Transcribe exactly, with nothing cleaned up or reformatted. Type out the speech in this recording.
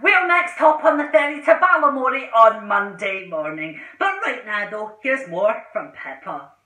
We'll next hop on the ferry to Balamory on Monday morning. But right now though, here's more from Pippa.